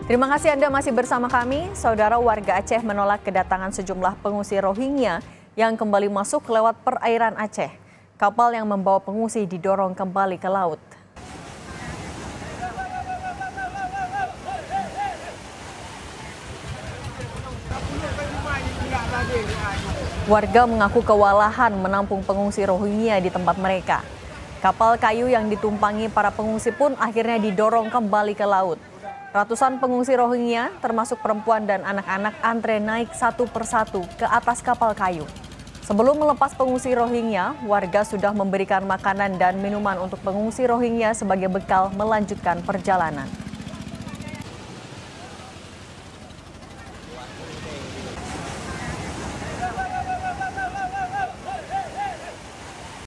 Terima kasih Anda masih bersama kami. Saudara, warga Aceh menolak kedatangan sejumlah pengungsi Rohingya yang kembali masuk lewat perairan Aceh. Kapal yang membawa pengungsi didorong kembali ke laut. Warga mengaku kewalahan menampung pengungsi Rohingya di tempat mereka. Kapal kayu yang ditumpangi para pengungsi pun akhirnya didorong kembali ke laut. Ratusan pengungsi Rohingya, termasuk perempuan dan anak-anak, antre naik satu persatu ke atas kapal kayu. Sebelum melepas pengungsi Rohingya, warga sudah memberikan makanan dan minuman untuk pengungsi Rohingya sebagai bekal melanjutkan perjalanan.